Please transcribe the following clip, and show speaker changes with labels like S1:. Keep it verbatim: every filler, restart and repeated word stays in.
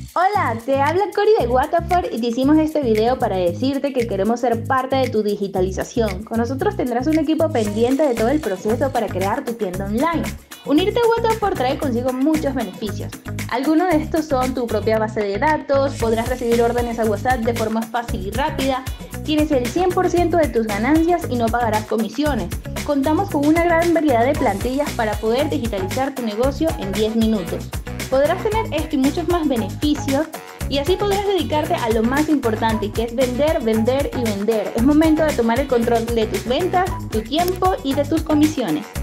S1: Hola, te habla Cori de Watafor y te hicimos este video para decirte que queremos ser parte de tu digitalización. Con nosotros tendrás un equipo pendiente de todo el proceso para crear tu tienda online. Unirte a Watafor trae consigo muchos beneficios. Algunos de estos son tu propia base de datos, podrás recibir órdenes a WhatsApp de forma fácil y rápida, tienes el cien por ciento de tus ganancias y no pagarás comisiones. Contamos con una gran variedad de plantillas para poder digitalizar tu negocio en diez minutos. Podrás tener esto y muchos más beneficios y así podrás dedicarte a lo más importante, que es vender, vender y vender. Es momento de tomar el control de tus ventas, tu tiempo y de tus comisiones.